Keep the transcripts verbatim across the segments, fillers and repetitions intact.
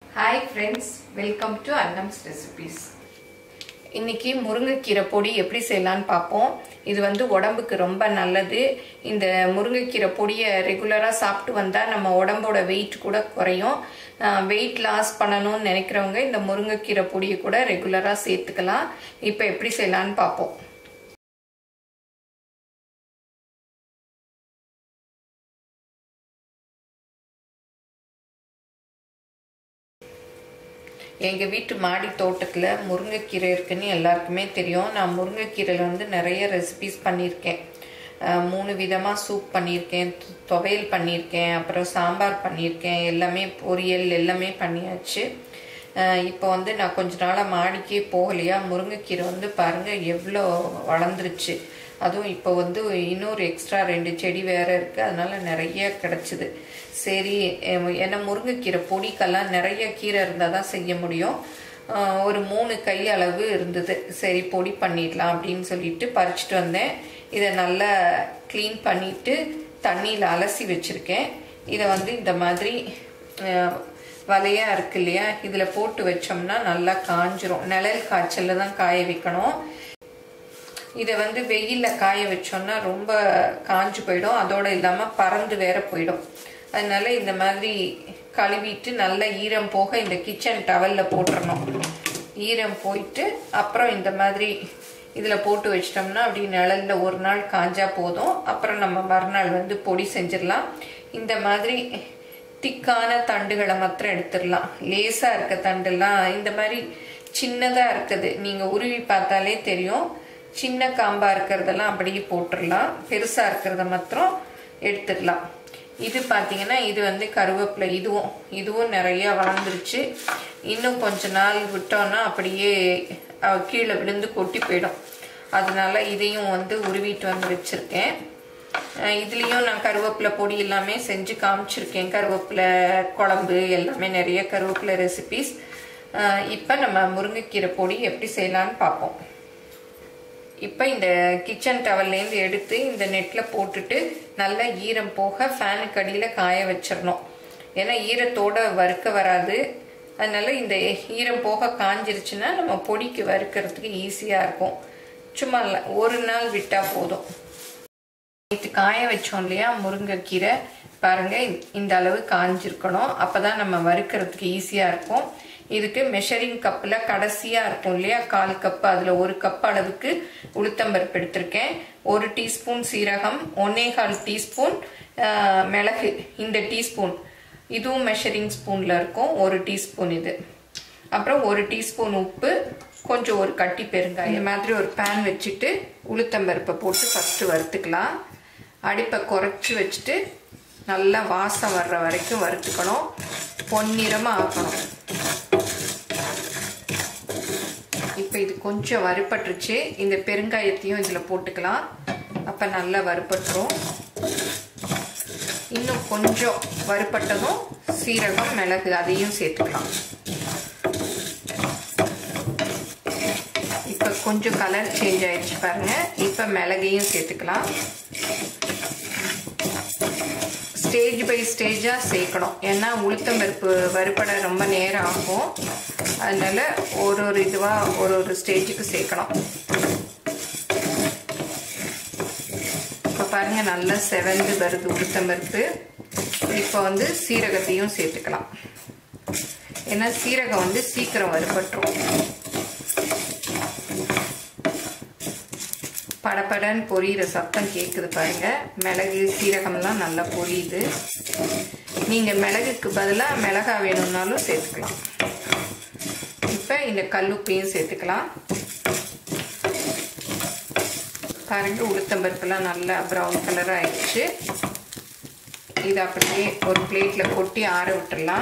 Hi friends, welcome to Annam's Recipes. இன்னைக்கு முருங்கைக்கீரை பொடி எப்படி செய்யலாம்னு பாப்போம். இது வந்து உடம்புக்கு ரொம்ப நல்லது. இந்த முருங்கைக்கீரை பொடியை ரெகுலரா சாப்பிட்டு வந்தா நம்ம உடம்போட weight கூட குறையும். weight loss பண்ணனும்னு நினைக்கிறவங்க இந்த முருங்கைக்கீரை பொடியை கூட ரெகுலரா சேர்த்துக்கலாம். இப்போ எப்படி செய்யலாம்னு பாப்போம். எங்க வீட்டு மாடி தோட்டத்துல முருங்கைக்கீரை இருக்குன்னு எல்லாருக்குமே தெரியும். நான் முருங்கைக்கீரையில வந்து நிறைய ரெசிபிஸ் பண்ணியிருக்கேன். மூணு விதமா சூப் பண்ணியிருக்கேன், துவையல் பண்ணியிருக்கேன், அப்புறம் சாம்பார் பண்ணியிருக்கேன், எல்லாமே பொரியல் எல்லாமே பண்ணியாச்சு. இப்போ வந்து நான் கொஞ்ச நாளா மாடிக்கே போகலையா, முருங்கைக்கீரை வந்து பாருங்க எவ்வளோ வளர்ந்துருச்சு. அதுவும் இப்போ வந்து இன்னொரு எக்ஸ்ட்ரா ரெண்டு செடி வேற இருக்கு, அதனால நிறைய கிடைச்சிது. சரி, ஏன்னா முருங்கைக்கீரை பொடிக்கெல்லாம் நிறைய கீரை இருந்தால் தான் செய்ய முடியும். ஒரு மூணு கை அளவு இருந்தது. சரி பொடி பண்ணிடலாம் அப்படின்னு சொல்லிட்டு பறிச்சுட்டு வந்தேன். இதை நல்லா க்ளீன் பண்ணிட்டு தண்ணியில் அலசி வச்சுருக்கேன். இதை வந்து இந்த மாதிரி வலையாக இருக்கு இல்லையா, இதில் போட்டு வச்சோம்னா நல்லா காஞ்சிரும். நிழல் காய்ச்சலில் தான் காய வைக்கணும். இதை வந்து வெயிலில் காய வச்சோம்னா ரொம்ப காஞ்சு போயிடும், அதோடு இல்லாமல் பறந்து வேற போயிடும். அதனால இந்த மாதிரி கழுவிட்டு நல்லா ஈரம் போக இந்த கிச்சன் டவலில் போட்டுடணும். ஈரம் போயிட்டு அப்புறம் இந்த மாதிரி இதில் போட்டு வச்சிட்டோம்னா அப்படி நிழலில் ஒரு நாள் காஞ்சா போதும். அப்புறம் நம்ம மறுநாள் வந்து பொடி செஞ்சிடலாம். இந்த மாதிரி திக்கான தண்டுகளை மாத்திரம் எடுத்துடலாம். லேசாக இருக்க தண்டுலாம் இந்த மாதிரி சின்னதாக இருக்குது, நீங்கள் உருவி பார்த்தாலே தெரியும். சின்ன காம்பாக இருக்கிறதெல்லாம் அப்படியே போட்டுடலாம். பெருசாக இருக்கிறத மாத்திரம் எடுத்துடலாம். இது பார்த்தீங்கன்னா இது வந்து கருவேப்பிலை. இதுவும் இதுவும் நிறைய வளர்ந்துருச்சு. இன்னும் கொஞ்ச நாள் விட்டோன்னா அப்படியே கீழே விழுந்து கொட்டி போயிடும். அதனால இதையும் வந்து உருவிட்டு வந்து வச்சுருக்கேன். இதுலேயும் நான் கருவேப்பிலை பொடி எல்லாமே செஞ்சு காமிச்சிருக்கேன். கருவேப்பிலை குழம்பு எல்லாமே நிறைய கருவேப்பிலை ரெசிபிஸ். இப்போ நம்ம முருங்கைக்கீரை பொடி எப்படி செய்யலான்னு பார்ப்போம். இப்போ இந்த கிச்சன் டவல்லேருந்து எடுத்து இந்த நெட்டில் போட்டுட்டு நல்லா ஈரம் போக ஃபேனுக்கு அடியில் காய வச்சிடணும். ஏன்னா ஈரத்தோடு வறுக்க வராது. அதனால இந்த ஈரம் போக காஞ்சிருச்சுன்னா நம்ம பொடிக்கு வறுக்கிறதுக்கு ஈஸியாக இருக்கும். சும்மா இல்லை, ஒரு நாள் விட்டால் போதும். இது காய வச்சோம் இல்லையா முருங்கைக்கீரை, பாருங்கள் இந்த அளவு காஞ்சிருக்கணும். அப்போ தான் நம்ம வறுக்கிறதுக்கு ஈஸியாக இருக்கும். இதுக்கு மெஷரிங் கப்பில் கடைசியாக இருக்கும் இல்லையா, கால் கப்பு, அதில் ஒரு கப் அளவுக்கு உளுத்தம்பருப்பு எடுத்திருக்கேன். ஒரு டீஸ்பூன் சீரகம், ஒன்னே கால் டீஸ்பூன் மிளகு, இந்த டீஸ்பூன் இதுவும் மெஷரிங் ஸ்பூனில் இருக்கும், ஒரு டீஸ்பூன் இது. அப்புறம் ஒரு டீஸ்பூன் உப்பு, கொஞ்சம் ஒரு கட்டி பெருங்காயம். இந்த மாதிரி ஒரு பேன் வச்சுட்டு உளுத்தம்பருப்பை போட்டு ஃபஸ்ட்டு வறுத்துக்கலாம். அடுப்பை குறைச்சி வச்சுட்டு நல்லா வாசம் வர்ற வரைக்கும் வறுத்துக்கணும். பொன்னிறமாக ஆக்கணும். இப்போ இது கொஞ்சம் வறுபட்டுருச்சு. இந்த பெருங்காயத்தையும் இதில் போட்டுக்கலாம். அப்போ நல்லா வறுபட்டுரும். இன்னும் கொஞ்சம் வறுபட்டதும் சீரகம் மிளகு அதையும் சேர்த்துக்கலாம். இப்போ கொஞ்சம் கலர் சேஞ்ச் ஆயிடுச்சு பாருங்க. இப்போ மிளகையும் சேர்த்துக்கலாம். ஸ்டேஜ் பை ஸ்டேஜாக சேர்க்கணும். ஏன்னா உளுத்தம்பருப்பு வறுபட ரொம்ப நேரம் ஆகும். அதனால ஒரு ஒரு இதுவாக ஒரு ஒரு ஸ்டேஜுக்கு சேர்க்கணும். இப்போ பாருங்க நல்லா செவந்து வருது உளுத்தம்பருப்பு. இப்போ வந்து சீரகத்தையும் சேர்த்துக்கலாம். ஏன்னா சீரகம் வந்து சீக்கிரம் வறுபட்டுரும். படப்படன்னு பொரியிற சத்தம் கேட்குது பாருங்க. மிளகு சீரகம்லாம் நல்லா பொரியுது. நீங்கள் மிளகுக்கு பதிலாக மிளகா வேணும்னாலும் சேர்த்துக்கலாம். இப்போ இந்த கல்லுப்பையும் சேர்த்துக்கலாம். பாருங்க உளுத்தம்பருப்புலாம் நல்லா ப்ரௌன் கலர் ஆயிடுச்சு. இதை அப்படியே ஒரு பிளேட்டில் கொட்டி ஆற விட்டுடலாம்.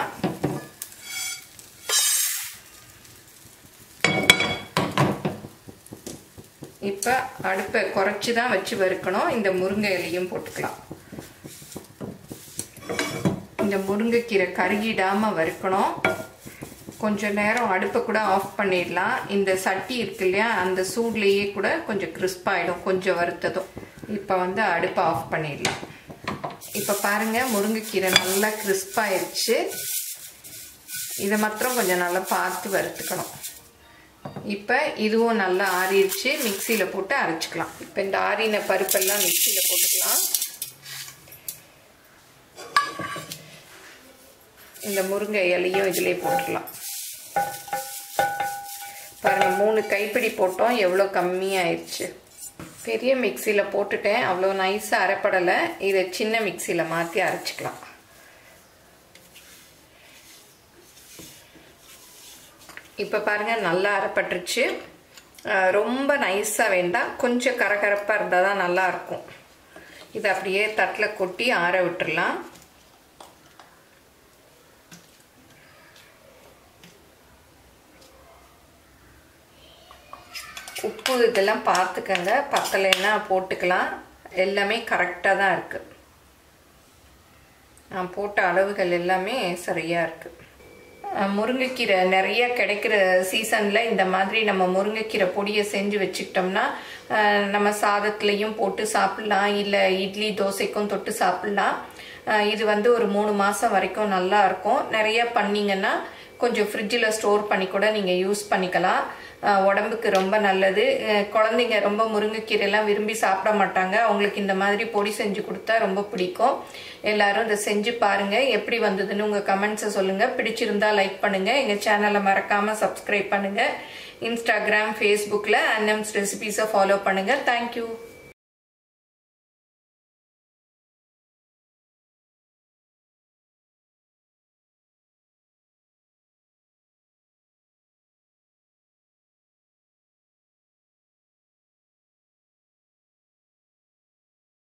இப்போ அடுப்பை குறைச்சி தான் வச்சு வறுக்கணும். இந்த முருங்கை இலையும் போட்டுக்கலாம். இந்த முருங்கைக்கீரை கருகிடாமல் வறுக்கணும். கொஞ்சம் நேரம் அடுப்பை கூட ஆஃப் பண்ணிடலாம். இந்த சட்டி இருக்கு இல்லையா, அந்த சூட்லேயே கூட கொஞ்சம் கிறிஸ்பாயிடும் கொஞ்சம் வறுத்ததும். இப்போ வந்து அடுப்பை ஆஃப் பண்ணிடலாம். இப்போ பாருங்கள் முருங்கைக்கீரை நல்லா கிறிஸ்பாயிடுச்சு. இதை மாத்திரம் கொஞ்சம் நல்லா பார்த்து வறுத்துக்கணும். இப்போ இதுவும் நல்லா ஆறிடுச்சு, மிக்சியில் போட்டு அரைச்சிக்கலாம். இப்போ இந்த ஆறின பருப்பெல்லாம் மிக்சியில் போட்டுக்கலாம். இந்த முருங்கை இலையும் இதிலே போட்டுக்கலாம். பாருங்கள், மூணு கைப்பிடி போட்டோம், எவ்வளோ கம்மியாயிடுச்சு. பெரிய மிக்சியில் போட்டுட்டேன், அவ்வளோ நைஸாக அரைப்படலை. இதை சின்ன மிக்சியில் மாற்றி அரைச்சிக்கலாம். இப்போ பாருங்கள், நல்லா அரைப்பட்டுருச்சு. ரொம்ப நைஸாக வேண்டாம், கொஞ்சம் கரகரப்பாக இருந்தால் தான் நல்லாயிருக்கும். இதை அப்படியே தட்டில் கொட்டி ஆற விட்டுடலாம். உப்பு இதெல்லாம் பார்த்துக்கங்க, பத்தலைன்னா போட்டுக்கலாம். எல்லாமே கரெக்டாக தான் இருக்குது. நான் போட்ட அளவுகள் எல்லாமே சரியாக இருக்குது. முருங்கைக்கீரை நிறைய கிடைக்கிற சீசனில் இந்த மாதிரி நம்ம முருங்கைக்கீரை பொடியை செஞ்சு வச்சுக்கிட்டோம்னா நம்ம சாதத்துலேயும் போட்டு சாப்பிட்லாம், இல்லை இட்லி தோசைக்கும் தொட்டு சாப்பிட்லாம். இது வந்து ஒரு மூணு மாதம் வரைக்கும் நல்லா இருக்கும். நிறைய பண்ணிங்கன்னா கொஞ்சம் ஃப்ரிட்ஜில் ஸ்டோர் பண்ணி கூட நீங்கள் யூஸ் பண்ணிக்கலாம். உடம்புக்கு ரொம்ப நல்லது. குழந்தைங்க ரொம்ப முருங்கைக்கீரைலாம் விரும்பி சாப்பிட மாட்டாங்க, அவங்களுக்கு இந்த மாதிரி பொடி செஞ்சு கொடுத்தா ரொம்ப பிடிக்கும். எல்லாரும் இதை செஞ்சு பாருங்கள், எப்படி வந்ததுன்னு உங்கள் கமெண்ட்ஸை சொல்லுங்கள். பிடிச்சிருந்தா லைக் பண்ணுங்கள், எங்கள் சேனலை மறக்காமல் சப்ஸ்கிரைப் பண்ணுங்கள். இன்ஸ்டாகிராம், ஃபேஸ்புக்கில் அன்னம்ஸ் ரெசிபீஸை ஃபாலோ பண்ணுங்கள். தேங்க்யூ.